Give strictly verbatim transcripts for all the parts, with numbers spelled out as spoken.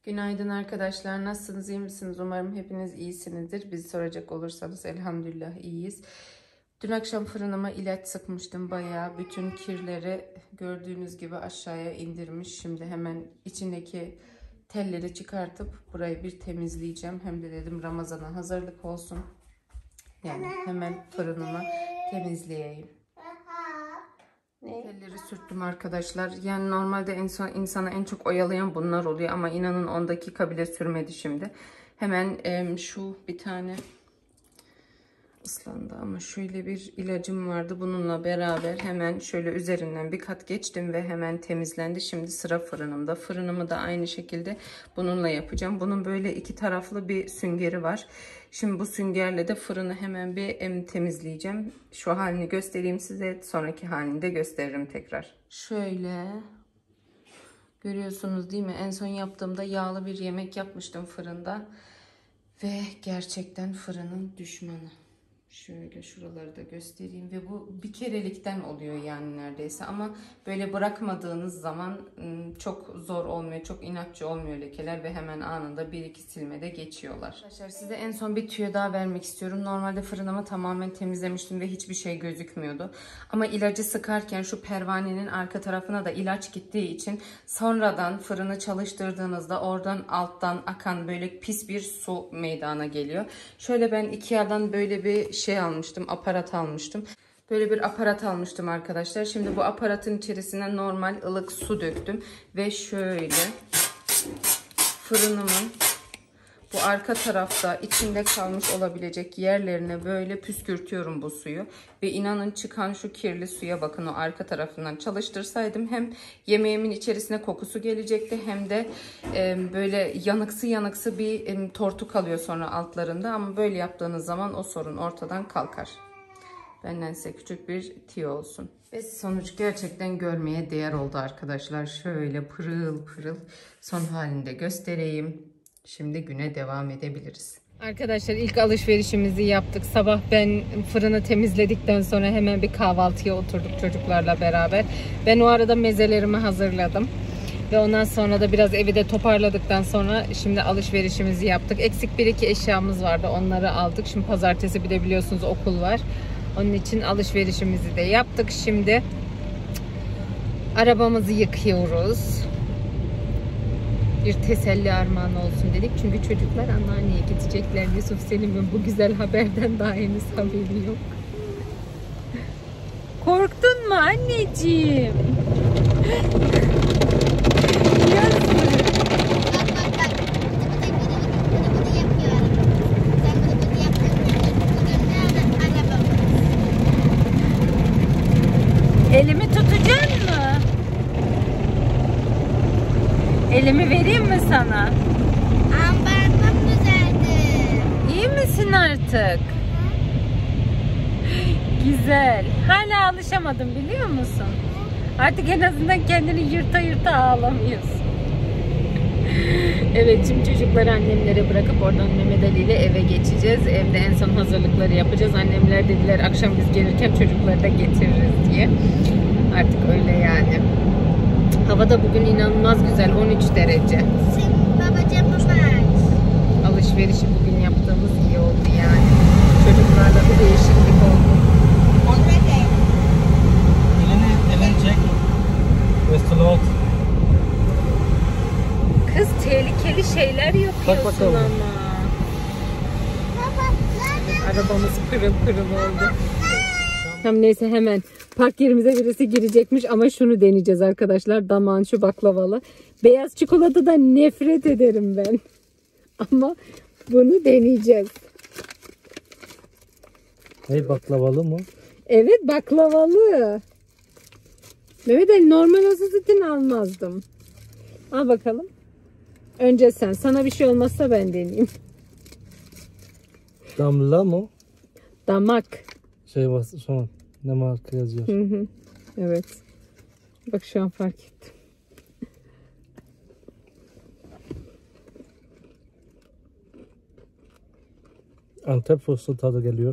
Günaydın arkadaşlar. Nasılsınız? İyi misiniz? Umarım hepiniz iyisinizdir. Bizi soracak olursanız elhamdülillah iyiyiz. Dün akşam fırınıma ilaç sıkmıştım bayağı. Bütün kirleri gördüğünüz gibi aşağıya indirmiş. Şimdi hemen içindeki telleri çıkartıp burayı bir temizleyeceğim. Hem de dedim Ramazan'a hazırlık olsun. Yani hemen fırınımı temizleyeyim. Telleri sürttüm arkadaşlar. Yani normalde en son insana en çok oyalayan bunlar oluyor ama inanın on dakika bile sürmedi şimdi. Hemen e, şu bir tane ıslandı ama şöyle bir ilacım vardı. Bununla beraber hemen şöyle üzerinden bir kat geçtim ve hemen temizlendi. Şimdi sıra fırınımda. Fırınımı da aynı şekilde bununla yapacağım. Bunun böyle iki taraflı bir süngeri var. Şimdi bu süngerle de fırını hemen bir em, temizleyeceğim. Şu halini göstereyim size. Sonraki halini de gösteririm tekrar. Şöyle görüyorsunuz değil mi? En son yaptığımda yağlı bir yemek yapmıştım fırında. Ve gerçekten fırının düşmanı. Şöyle şuraları da göstereyim ve bu bir kerelikten oluyor yani neredeyse ama böyle bırakmadığınız zaman çok zor olmuyor, çok inatçı olmuyor lekeler ve hemen anında bir iki silmede geçiyorlar. Arkadaşlar size en son bir tüyo daha vermek istiyorum. Normalde fırınımı tamamen temizlemiştim ve hiçbir şey gözükmüyordu. Ama ilacı sıkarken şu pervanenin arka tarafına da ilaç gittiği için sonradan fırını çalıştırdığınızda oradan alttan akan böyle pis bir su meydana geliyor. Şöyle ben Ikea'dan böyle bir şey almıştım, aparat almıştım. Böyle bir aparat almıştım arkadaşlar. Şimdi bu aparatın içerisine normal ılık su döktüm ve şöyle fırınımın bu arka tarafta içinde kalmış olabilecek yerlerine böyle püskürtüyorum bu suyu. Ve inanın çıkan şu kirli suya bakın, o arka tarafından çalıştırsaydım hem yemeğimin içerisine kokusu gelecekti hem de e, böyle yanıksı yanıksı bir e, tortu kalıyor sonra altlarında. Ama böyle yaptığınız zaman o sorun ortadan kalkar. Benden size küçük bir tüyo olsun. Ve sonuç gerçekten görmeye değer oldu arkadaşlar. Şöyle pırıl pırıl son halinde göstereyim. Şimdi güne devam edebiliriz. Arkadaşlar ilk alışverişimizi yaptık. Sabah ben fırını temizledikten sonra hemen bir kahvaltıya oturduk çocuklarla beraber. Ben o arada mezelerimi hazırladım. Ve ondan sonra da biraz evi de toparladıktan sonra şimdi alışverişimizi yaptık. Eksik bir iki eşyamız vardı, onları aldık. Şimdi pazartesi bir de biliyorsunuz okul var. Onun için alışverişimizi de yaptık. Şimdi arabamızı yıkıyoruz. Bir teselli armağanı olsun dedik. Çünkü çocuklar anneanneye gidecekler. Yusuf Selim'in bu güzel haberden daha henüz haberi yok. Korktun mu anneciğim? Elimi tutacaksın mı? Elimi vereyim mi sana? Ambarım düzeldi. İyi misin artık? Güzel. Hala alışamadım biliyor musun? Artık en azından kendini yırta yırta ağlamıyorsun. Evet, şimdi çocukları annemlere bırakıp oradan Mehmet Ali ile eve geçeceğiz. Evde en son hazırlıkları yapacağız. Annemler dediler akşam biz gelirken çocukları da getiririz diye. Artık öyle yani. Hava da bugün inanılmaz güzel, on üç derece. Şimdi babacığım var. Alışverişi bugün yaptığımız iyi oldu yani. Çocuklarla bir değişiklik oldu. Elini, elini çek. Vestelot. Kız tehlikeli şeyler yapıyorsun ama. Baba, nerede? Arabamız pırıl pırıl oldu. Tamam neyse, hemen park yerimize birisi girecekmiş ama şunu deneyeceğiz arkadaşlar. Damağın şu baklavalı. Beyaz çikolatadan nefret ederim ben. Ama bunu deneyeceğiz. Hey, baklavalı mı? Evet, baklavalı. Mehmet Ali, normal olsa zaten almazdım. Al bakalım. Önce sen. Sana bir şey olmazsa ben deneyeyim. Damla mı? Damak. Şey var şu an. Ne marka yazıyor? Hı hı. Evet. Bak şu an fark ettim. Antep fıstığı tadı geliyor.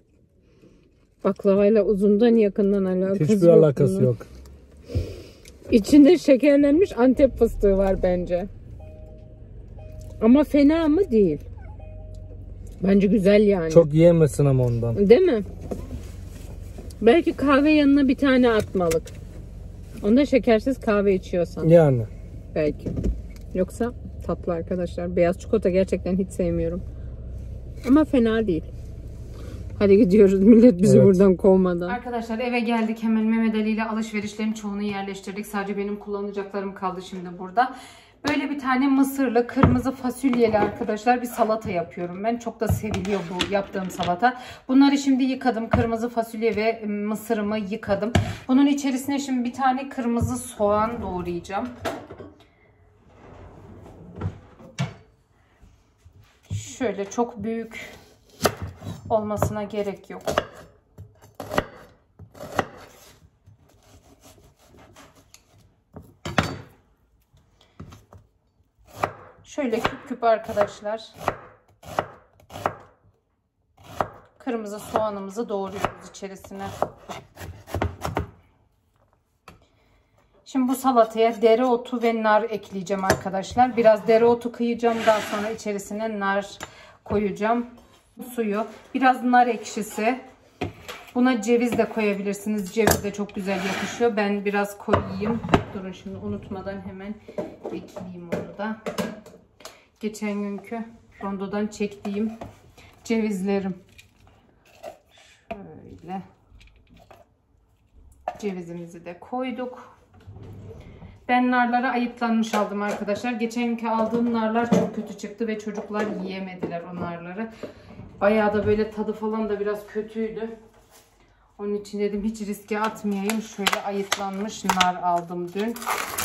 Baklavayla uzundan yakından alakası Hiçbir yok alakası bunun. yok. İçinde şekerlenmiş Antep fıstığı var bence. Ama fena mı değil. Bence güzel yani. Çok yiyemesin ama ondan. Değil mi? Belki kahve yanına bir tane atmalık. Onda şekersiz kahve içiyorsan. Yani. Belki. Yoksa tatlı arkadaşlar. Beyaz çikolata gerçekten hiç sevmiyorum. Ama fena değil. Hadi gidiyoruz. Millet bizi Evet. buradan kovmadan. Arkadaşlar eve geldik. Hemen Mehmet Ali ile alışverişlerin çoğunu yerleştirdik. Sadece benim kullanacaklarım kaldı şimdi burada. Böyle bir tane mısırlı, kırmızı fasulyeli arkadaşlar bir salata yapıyorum ben. Çok da seviliyor bu yaptığım salata. Bunları şimdi yıkadım. Kırmızı fasulye ve mısırımı yıkadım. Bunun içerisine şimdi bir tane kırmızı soğan doğrayacağım. Şöyle çok büyük olmasına gerek yok. Şöyle küp küp arkadaşlar. Kırmızı soğanımızı doğruyoruz içerisine. Şimdi bu salataya dereotu ve nar ekleyeceğim arkadaşlar. Biraz dereotu kıyacağım. Daha sonra içerisine nar koyacağım. Suyu. Biraz nar ekşisi. Buna ceviz de koyabilirsiniz. Ceviz de çok güzel yakışıyor. Ben biraz koyayım. Durun şimdi unutmadan hemen ekleyeyim onu da. Geçen günkü rondodan çektiğim cevizlerim. Şöyle. Cevizimizi de koyduk. Ben narları ayıtlanmış aldım arkadaşlar. Geçen günkü aldığım narlar çok kötü çıktı ve çocuklar yiyemediler o narları. Bayağı da böyle tadı falan da biraz kötüydü. Onun için dedim hiç riske atmayayım. Şöyle ayıtlanmış nar aldım dün.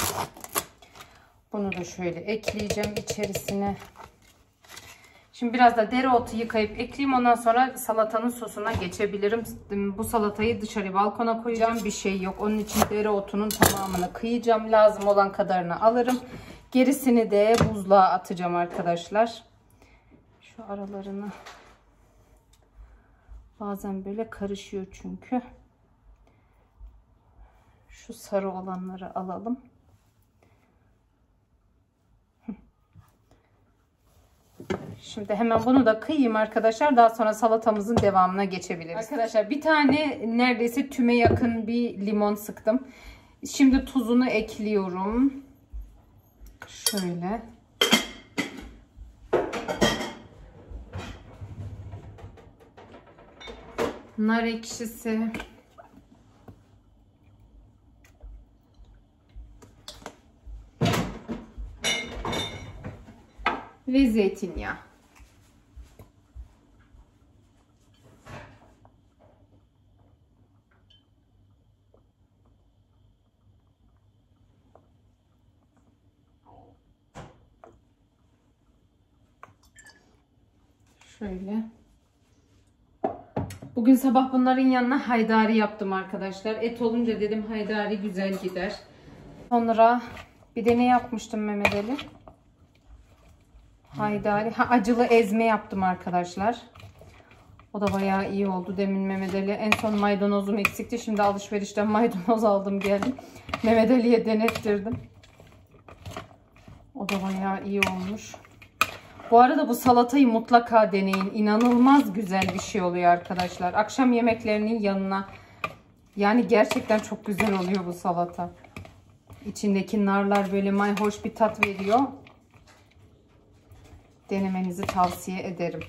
Bunu da şöyle ekleyeceğim içerisine. Şimdi biraz da dereotu yıkayıp ekleyeyim. Ondan sonra salatanın sosuna geçebilirim. Bu salatayı dışarı balkona koyacağım. Bir şey yok. Onun için dereotunun tamamını kıyacağım. Lazım olan kadarını alırım. Gerisini de buzluğa atacağım arkadaşlar. Şu aralarını bazen böyle karışıyor çünkü. Şu sarı olanları alalım. Şimdi hemen bunu da kıyayım arkadaşlar. Daha sonra salatamızın devamına geçebiliriz. Arkadaşlar bir tane neredeyse tüme yakın bir limon sıktım. Şimdi tuzunu ekliyorum. Şöyle. Nar ekşisi. Ve zeytinyağı. Şöyle. Bugün sabah bunların yanına haydari yaptım arkadaşlar. Et olunca dedim haydari güzel gider. Sonra bir de ne yapmıştım Mehmet Ali? Haydari. Ha, acılı ezme yaptım arkadaşlar. O da bayağı iyi oldu demin Mehmet Ali. En son maydanozum eksikti. Şimdi alışverişten maydanoz aldım geldim. Mehmet Ali'ye denettirdim. O da bayağı iyi olmuş. Bu arada bu salatayı mutlaka deneyin. İnanılmaz güzel bir şey oluyor arkadaşlar. Akşam yemeklerinin yanına. Yani gerçekten çok güzel oluyor bu salata. İçindeki narlar böyle mayhoş bir tat veriyor. Denemenizi tavsiye ederim.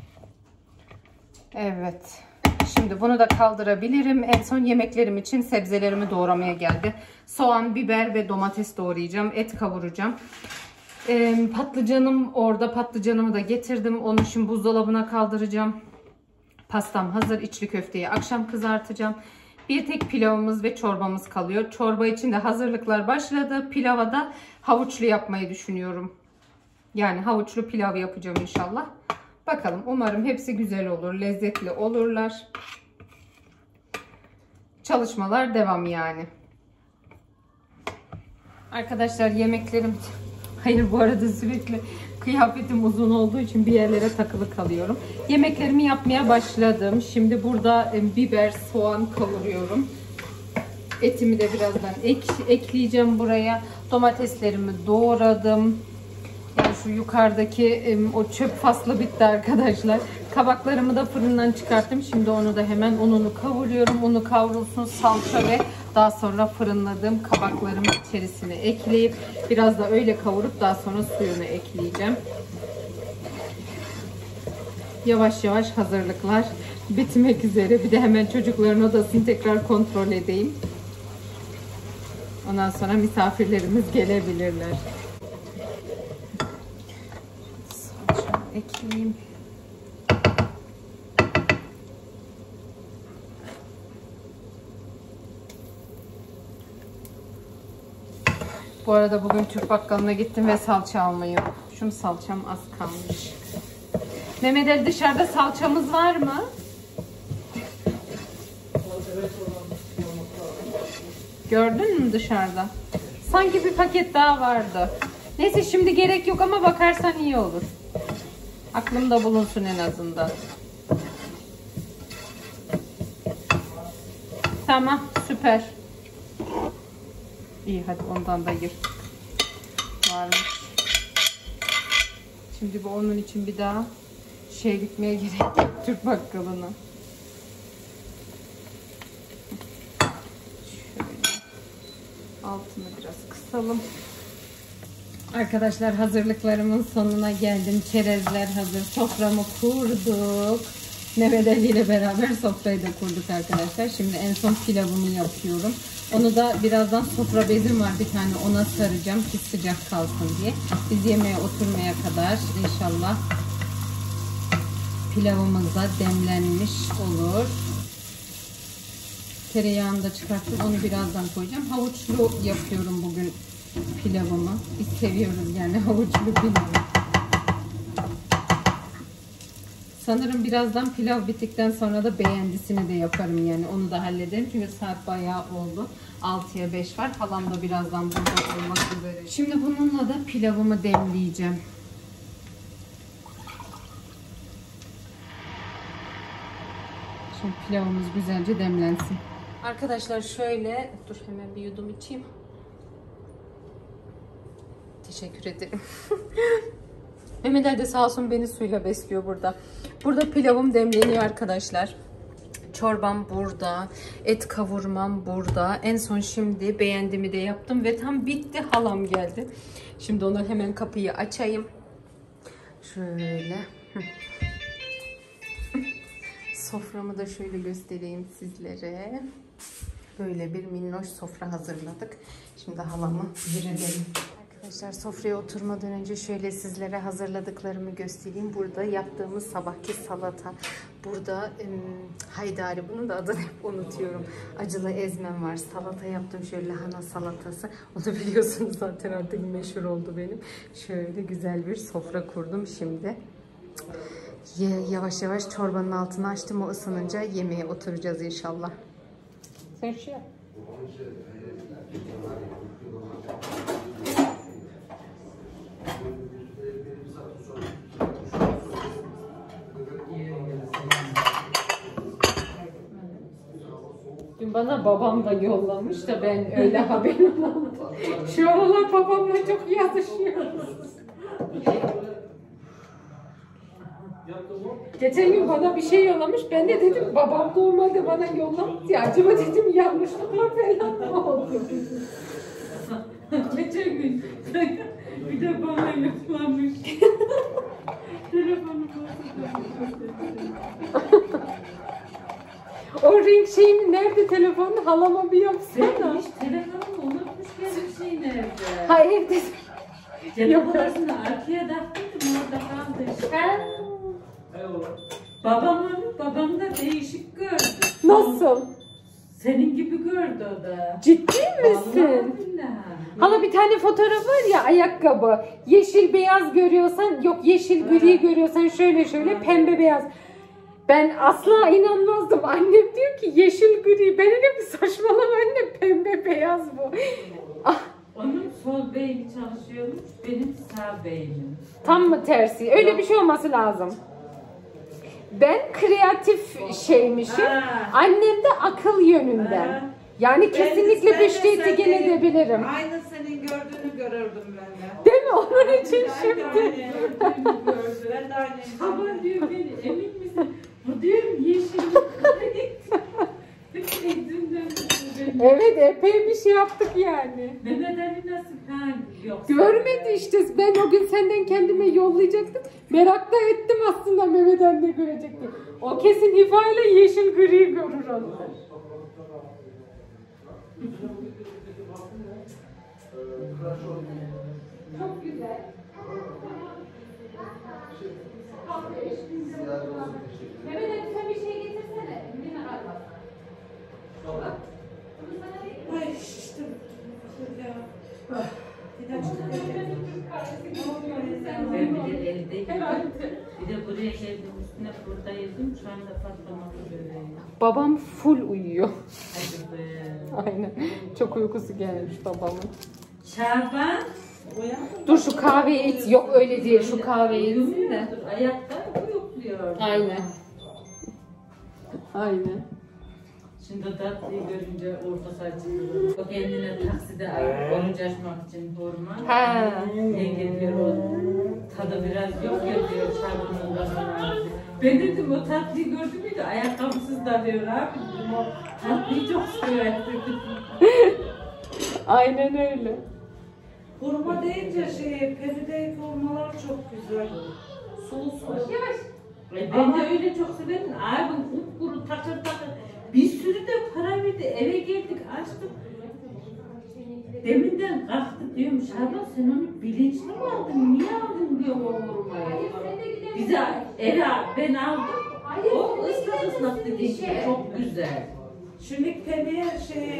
Evet. Şimdi bunu da kaldırabilirim. En son yemeklerim için sebzelerimi doğramaya geldi. Soğan, biber ve domates doğrayacağım. Et kavuracağım. Ee, patlıcanım orada. Patlıcanımı da getirdim. Onu şimdi buzdolabına kaldıracağım. Pastam hazır. İçli köfteyi akşam kızartacağım. Bir tek pilavımız ve çorbamız kalıyor. Çorba için de hazırlıklar başladı. Pilava da havuçlu yapmayı düşünüyorum. Yani havuçlu pilav yapacağım inşallah. Bakalım, umarım hepsi güzel olur. Lezzetli olurlar. Çalışmalar devam yani. Arkadaşlar yemeklerim... Hayır, bu arada sürekli kıyafetim uzun olduğu için bir yerlere takılı kalıyorum. Yemeklerimi yapmaya başladım. Şimdi burada biber, soğan kavuruyorum. Etimi de birazdan ek, ekleyeceğim buraya. Domateslerimi doğradım. Yani şu yukarıdaki o çöp faslı bitti arkadaşlar. Kabaklarımı da fırından çıkarttım. Şimdi onu da hemen ununu kavuruyorum. Unu kavrulsun, salça ve daha sonra fırınladığım kabaklarımı içerisine ekleyip biraz da öyle kavurup daha sonra suyunu ekleyeceğim. Yavaş yavaş hazırlıklar bitmek üzere. Bir de hemen çocukların odasını tekrar kontrol edeyim. Ondan sonra misafirlerimiz gelebilirler. Salçamı ekleyeyim. Bu arada bugün Türk bakkalına gittim ve salça almayı unutmuşum. Salçam az kalmış. Mehmet Ali, dışarıda salçamız var mı? Gördün mü dışarıda? Sanki bir paket daha vardı. Neyse şimdi gerek yok ama bakarsan iyi olur. Aklımda bulunsun en azından. Tamam, süper. İyi, hadi ondan da yırttık. Varmış. Şimdi bu onun için bir daha şey gitmeye gerek yok, Türk bakkalına. Şöyle altını biraz kısalım. Arkadaşlar hazırlıklarımın sonuna geldim. Çerezler hazır. Soframı kurduk. Mehmet Ali ile beraber sofrayı da kurduk arkadaşlar. Şimdi en son pilavımı yapıyorum. Onu da birazdan sofra bezim var bir tane, ona saracağım ki sıcak kalsın diye. Biz yemeğe oturmaya kadar inşallah pilavımız da demlenmiş olur. Tereyağını da çıkartıp onu birazdan koyacağım. Havuçlu yapıyorum bugün pilavımı. Biz seviyoruz yani havuçlu pilavı. Sanırım birazdan pilav bittikten sonra da beğendisini de yaparım yani, onu da hallederim çünkü saat bayağı oldu. altıya beş var. Halam da birazdan burada olmak üzere. Şimdi bununla da pilavımı demleyeceğim. Şimdi pilavımız güzelce demlensin. Arkadaşlar şöyle, dur hemen bir yudum içeyim. Teşekkür ederim. Mehmet Ali de sağ olsun beni suyla besliyor burada. Burada pilavım demleniyor arkadaşlar. Çorbam burada. Et kavurmam burada. En son şimdi beğendiğimi de yaptım ve tam bitti. Halam geldi. Şimdi ona hemen kapıyı açayım. Şöyle. Soframı da şöyle göstereyim sizlere. Böyle bir minnoş sofra hazırladık. Şimdi halamı verelim. Arkadaşlar sofraya oturmadan önce şöyle sizlere hazırladıklarımı göstereyim. Burada yaptığımız sabahki salata. Burada ım, haydari, bunun da adını hep unutuyorum. Acılı ezmem var. Salata yaptım, şöyle lahana salatası. Onu biliyorsunuz zaten, artık meşhur oldu benim. Şöyle güzel bir sofra kurdum şimdi. Yavaş yavaş çorbanın altını açtım. O ısınınca yemeğe oturacağız inşallah. Sen şey yap. Dün bana babam da yollamış da ben öyle haberim oldu. Şu aralar babamla çok yazışıyoruz. Geçen gün bana bir şey yollamış. Ben de dedim babam normalde bana yollamış ya. Acaba dedim yanlışlıkla falan mı oldu? Geçen gün bir de bana yollamış. Telefonu o renk şeyimi nerede telefonu? Halama bir yapsana. Hiç telefonumu unutmuş, benim şey nerede? Ha evde. Telefonunu arkaya taktıydım, orada kaldı işte. Babam onu, babam da değişik gördü. Nasıl? Senin gibi gördü o da. Ciddi misin? Hala bir tane fotoğraf var ya, ayakkabı. Yeşil beyaz görüyorsan, yok yeşil gri görüyorsan şöyle şöyle, pembe beyaz. Ben asla inanmazdım. Annem diyor ki yeşil gri. Ben öyle bir saçmalama anne, pembe beyaz bu. Ah. Onun sol beyni çalışıyormuş, benim sağ beynim. Tam mı tersi? Öyle bir şey olması lazım. Ben kreatif şeymişim. Ha. Annem de akıl yönünden. Ha. Yani kesinlikle Ben de beşliğe sen gene benim- edebilirim. Aynı senin gördüğünü görürdüm ben de. Değil mi? Onun için Ben de şimdi. aynı gördüğünü gördüm. Ben de aynı. Baba diyor beni emin misin? Bu diyorum yeşil. Evet, epey bir şey yaptık yani. Mehmet Ali nasıl? Ha, yok. Görmedi işte. Ben o gün senden kendime yollayacaktım. Merak da ettim aslında Mehmet Ali de görecekti. O kesin Hifa ile yeşil gri görür onu. Çok güzel. Mehmet Ali sen bir şey getirsene. Yine araba. Ay işte. Ya. Bir de Ben bir de elde yedim. Bir de buraya geldim üstüne burada yedim. Şu anda patlamalı böreği. Babam full uyuyor. Hadi be. Aynen. Çok uykusu gelmiş babamın. Şaban. Dur şu kahveyi iç. Yok öyle değil. Şu kahveyi içsin de. Uyumuyordur. Ayakta uyukluyor. Aynen. Aynen. Şimdi tatlıyı görünce orta saçını o kendine takside ayıp oyuncu açmak için hurma. Ha. Yenge diyor o tadı biraz yok ya diyor Şaban'ın kafana. Ben dedim o tatlıyı gördün müydü? Ayakkabısız da diyor abi. Dedim, o tatlıyı çok sever dedim. Aynen öyle. hurma deyince şey, Peri'deki hurmalar çok güzel. Sulu sulu. E ben de öyle çok severim. Abim kupkuru takır takır. Bir sürü de para verdi. Eve geldik açtık. Deminden kalktı diyorum Şaban sen onu bilinçli mi aldın? Niye aldın diyor o hurmayı. Bize Era ben aldım. O ıslak ıslak dediği gibi çok güzel. Şimdi Peri'ye şey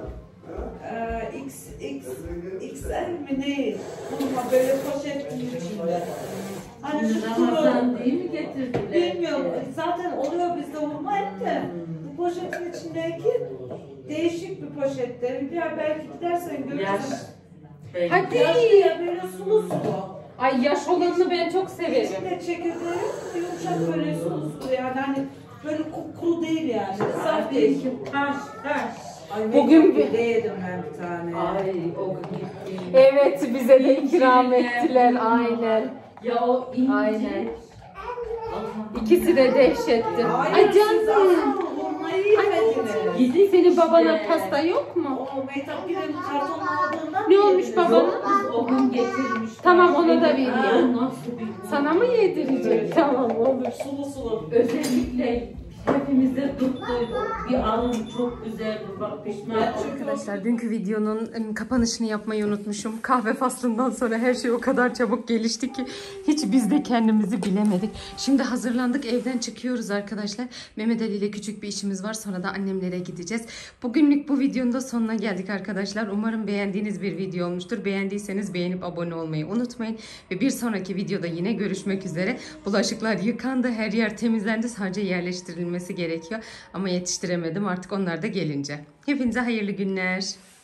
e, X, X, X L mi ne? Hurma böyle poşetin içinde. Hani Şimdi şu kuru. Ramazan değil mi getirdiler? Bilmiyorum. Zaten oluyor bizde hurma et de. Bu poşetin içindeki değişik bir poşette. Hülya belki gidersen Yaş. görürsün. Ben- Hadi. Yaşlı ya böyle sulu sulu. Ay yaş olanını ben çok severim. İçinde çekirdeği yok, yumuşak böyle sulu sulu yani hani böyle kuru değil yani. Saf değil. Taş, taş. Ay, Bugün bir bir- de yedim ben bir tane. Ay o gitti. Evet bize de ikram ettiler aynen. Ya o ince. Aynen. Allah'ım. İkisi de dehşetti. Hayır, Ay siz canım. asıl hurmayı yemediniz. Yedik Senin babana işte. pasta yok mu? O Mehtap Gül'ün karton aldığından Ne mı olmuş yediniz? babana? Kız o gün getirmiş. Tamam, ona da vereyim. Aa, nasıl bir Sana mı yedirecek? Tamam olur. Sulu sulu. özellikle hepimizde tuttu. Bir alım çok güzel. Bak pişman. Arkadaşlar dünkü videonun ım, kapanışını yapmayı unutmuşum. Kahve faslından sonra her şey o kadar çabuk gelişti ki hiç biz de kendimizi bilemedik. Şimdi hazırlandık, evden çıkıyoruz arkadaşlar. Mehmet Ali ile küçük bir işimiz var, sonra da annemlere gideceğiz. Bugünlük bu videonun da sonuna geldik arkadaşlar. Umarım beğendiğiniz bir video olmuştur. Beğendiyseniz beğenip abone olmayı unutmayın. Ve bir sonraki videoda yine görüşmek üzere. Bulaşıklar yıkandı, her yer temizlendi. Sadece yerleştirilmesi gerekiyor. Ama yetiştiremedim artık onlar da gelince. Hepinize hayırlı günler.